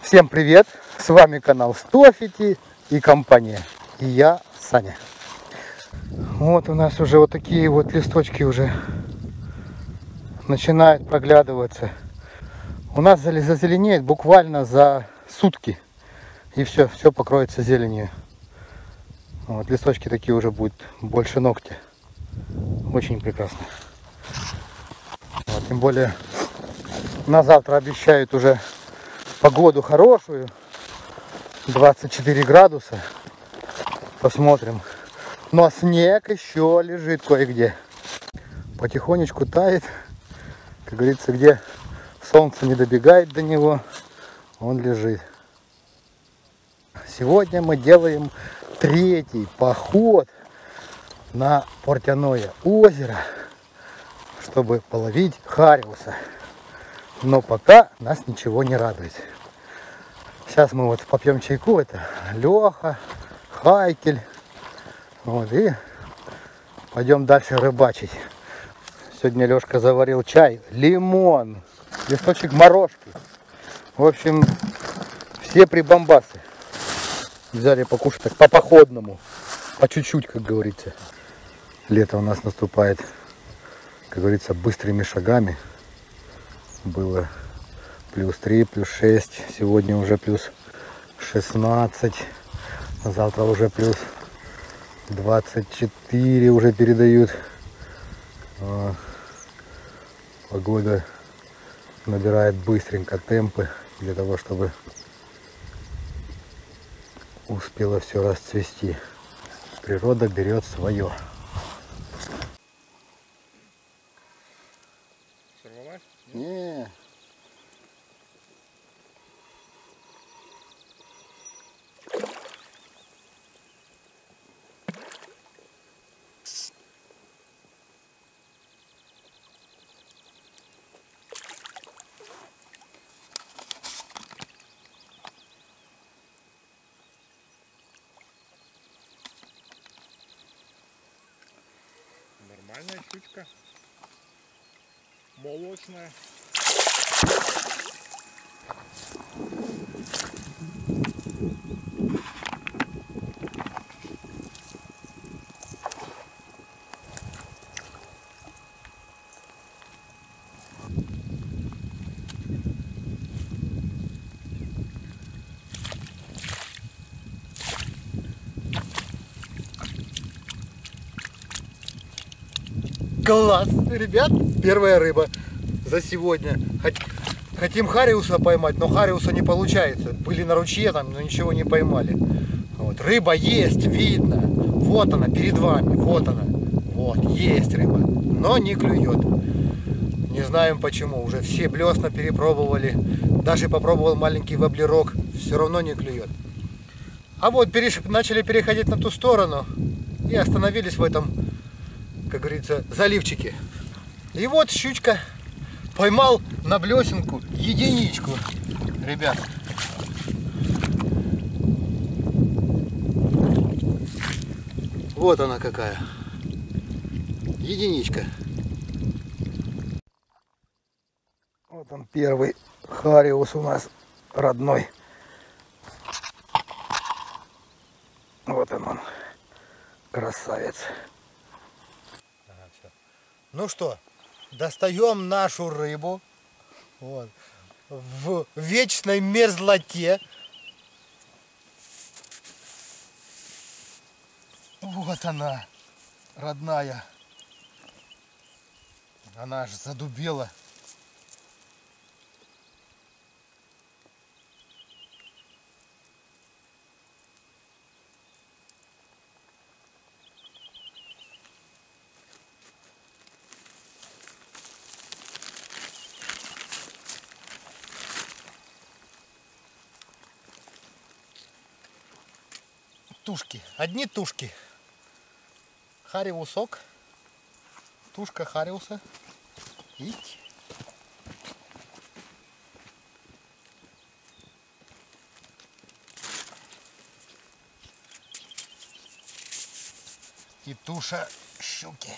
Всем привет! С вами канал Стофити и компания. И я, Саня. Вот у нас уже вот такие вот листочки уже начинают проглядываться. У нас зазеленеет буквально за сутки. И все покроется зеленью. Вот листочки такие уже будут больше ногтя. Очень прекрасно. Вот, тем более на завтра обещают уже погоду хорошую. 24 градуса. Посмотрим. Но снег еще лежит кое-где. Потихонечку тает. Как говорится, где солнце не добегает до него, он лежит. Сегодня мы делаем третий поход на Портяное озеро, чтобы половить хариуса. Но пока нас ничего не радует. Сейчас мы вот попьем чайку. Это Леха, Хайкель. Вот, и пойдем дальше рыбачить. Сегодня Лешка заварил чай, лимон, листочек морожки. В общем, все прибамбасы. Взяли покушать так по-походному, по чуть-чуть, как говорится. Лето у нас наступает, как говорится, быстрыми шагами. Было +3, +6, сегодня уже +16, завтра уже +24 уже передают. Погода набирает быстренько темпы для того, чтобы успело все расцвести. Природа берет свое. Сорвалась? Не. Нормальная щучка. Молочная. Класс, ребят, первая рыба за сегодня. Хотим хариуса поймать, но хариуса не получается. Были на ручье там, но ничего не поймали. Вот, рыба есть, видно. Вот она перед вами, вот она. Вот, есть рыба, но не клюет. Не знаем почему, уже все блесна перепробовали. Даже попробовал маленький воблерок, все равно не клюет. А вот начали переходить на ту сторону и остановились в этом, как говорится, заливчике. И вот щучка, поймал на блесенку единичку, ребят. Вот она какая. Единичка. Вот он первый хариус у нас родной. Вот он. Красавец. Ну что, достаем нашу рыбу вот, в вечной мерзлоте. Вот она, родная. Она аж задубела. Тушки, одни тушки. Хариусок, тушка хариуса. Ить. И туша щуки.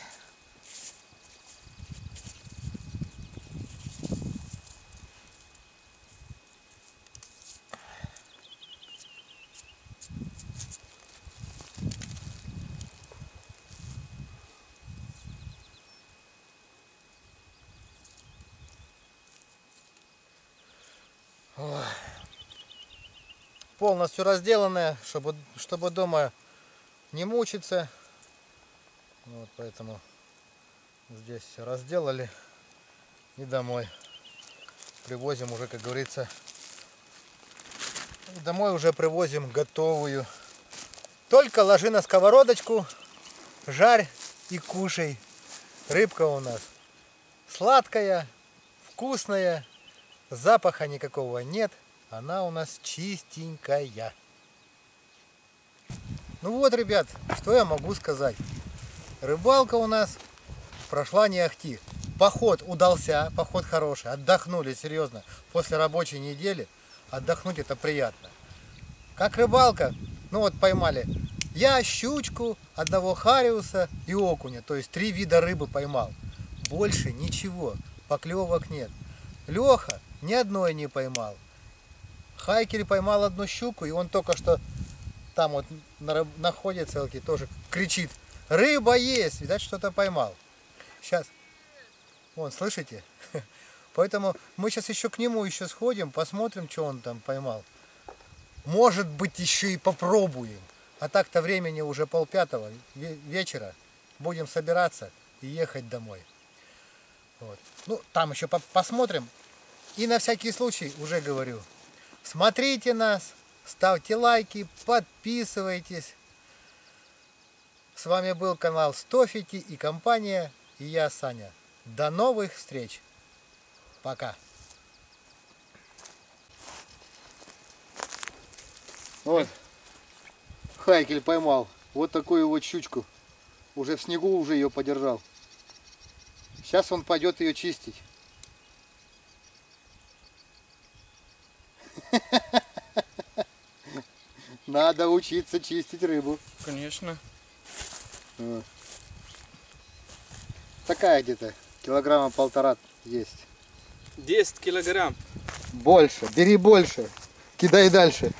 полностью разделанная, чтобы дома не мучиться. Вот поэтому здесь все разделали и домой привозим уже, как говорится, домой уже привозим готовую. Только ложи на сковородочку, жарь и кушай. Рыбка у нас сладкая, вкусная, запаха никакого нет, она у нас чистенькая. Ну вот, ребят, что я могу сказать. Рыбалка у нас прошла не ахти. Поход удался, поход хороший, отдохнули, серьезно. После рабочей недели отдохнуть это приятно. Как рыбалка, ну вот поймали. Я щучку, одного хариуса и окуня, то есть 3 вида рыбы поймал. Больше ничего, поклевок нет. Леха ни одной не поймал. Хайкель поймал 1 щуку, и он только что там вот находится, тоже кричит: рыба есть, видать, что-то поймал. Сейчас, вон, слышите? Поэтому мы сейчас еще к нему сходим, посмотрим, что он там поймал. Может быть, еще и попробуем. А так-то времени уже 4:30 вечера. Будем собираться и ехать домой. Вот. Ну, там еще посмотрим. И на всякий случай уже говорю. Смотрите нас, ставьте лайки, подписывайтесь. С вами был канал Стофити и компания, и я, Саня. До новых встреч. Пока. Вот. Хайкель поймал вот такую вот щучку. Уже в снегу уже ее подержал. Сейчас он пойдет ее чистить. Надо учиться чистить рыбу. Конечно. Вот. Такая где-то 1,5 килограмма есть. 10 килограмм. Больше. Бери больше. Кидай дальше.